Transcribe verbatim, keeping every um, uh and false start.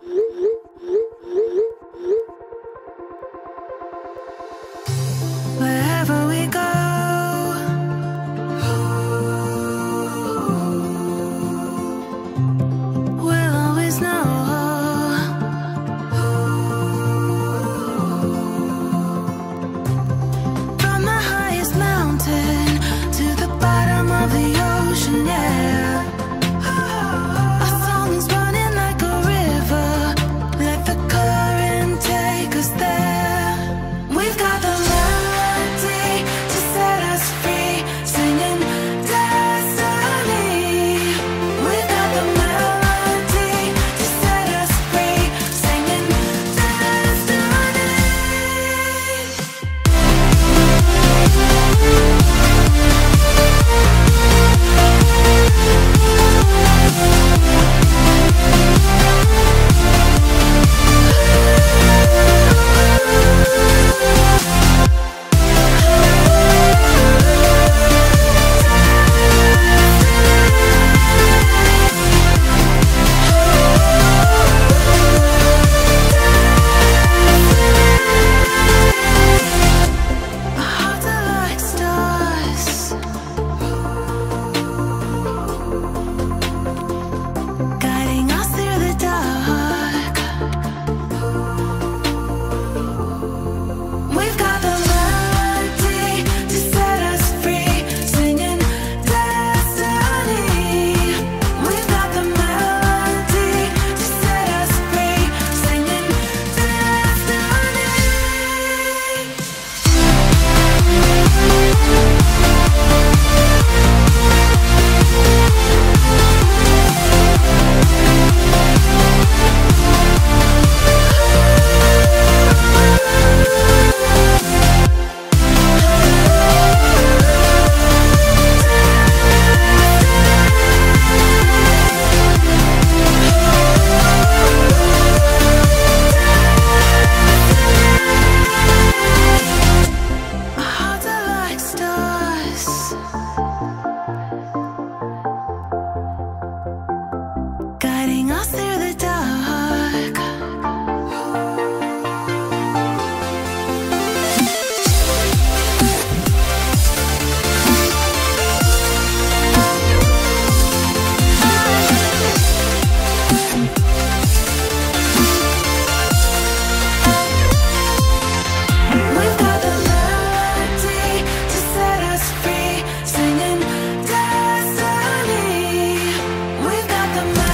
Wherever we go, we'll always know. From the highest mountain to the bottom of the ocean, yeah. Our song is running like a river. Let the current take us there. We've got the melody to set us free, singing destiny. We've got the melody to set us free, singing destiny. Our hearts are like stars, guiding us through the dark. We've got the melody to set us free, singing destiny. We've got the melody to set us free, singing destiny. Our hearts are like stars, guiding us through the dark. We've got the melody to set us free, singing destiny. We've got the melody.